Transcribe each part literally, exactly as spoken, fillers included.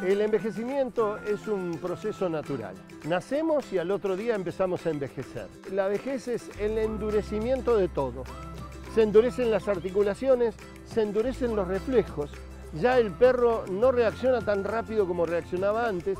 El envejecimiento es un proceso natural. Nacemos y al otro día empezamos a envejecer. La vejez es el endurecimiento de todo. Se endurecen las articulaciones, se endurecen los reflejos. Ya el perro no reacciona tan rápido como reaccionaba antes.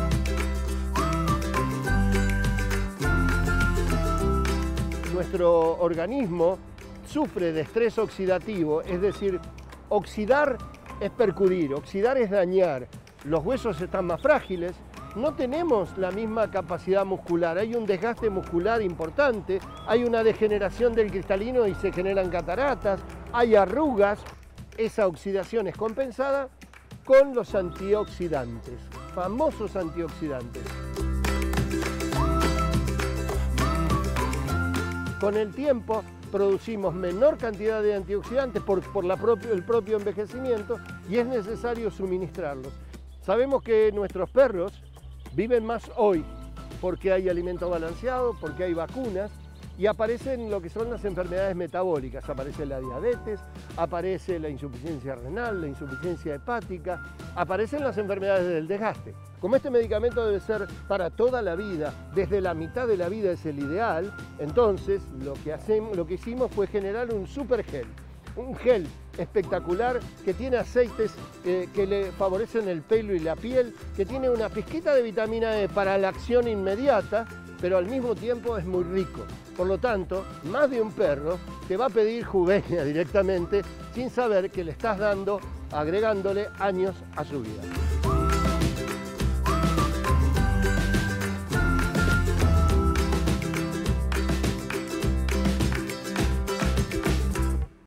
Nuestro organismo sufre de estrés oxidativo, es decir, oxidar es percudir, oxidar es dañar. Los huesos están más frágiles, no tenemos la misma capacidad muscular, hay un desgaste muscular importante, hay una degeneración del cristalino y se generan cataratas, hay arrugas. Esa oxidación es compensada con los antioxidantes, famosos antioxidantes. Con el tiempo producimos menor cantidad de antioxidantes por, por la propio, el propio envejecimiento y es necesario suministrarlos. Sabemos que nuestros perros viven más hoy porque hay alimento balanceado, porque hay vacunas y aparecen lo que son las enfermedades metabólicas. Aparece la diabetes, aparece la insuficiencia renal, la insuficiencia hepática, aparecen las enfermedades del desgaste. Como este medicamento debe ser para toda la vida, desde la mitad de la vida es el ideal, entonces lo que, hacemos, lo que hicimos fue generar un super gel. Un gel espectacular que tiene aceites eh, que le favorecen el pelo y la piel, que tiene una pizquita de vitamina E para la acción inmediata, pero al mismo tiempo es muy rico. Por lo tanto, más de un perro te va a pedir Juvenia directamente sin saber que le estás dando, agregándole años a su vida.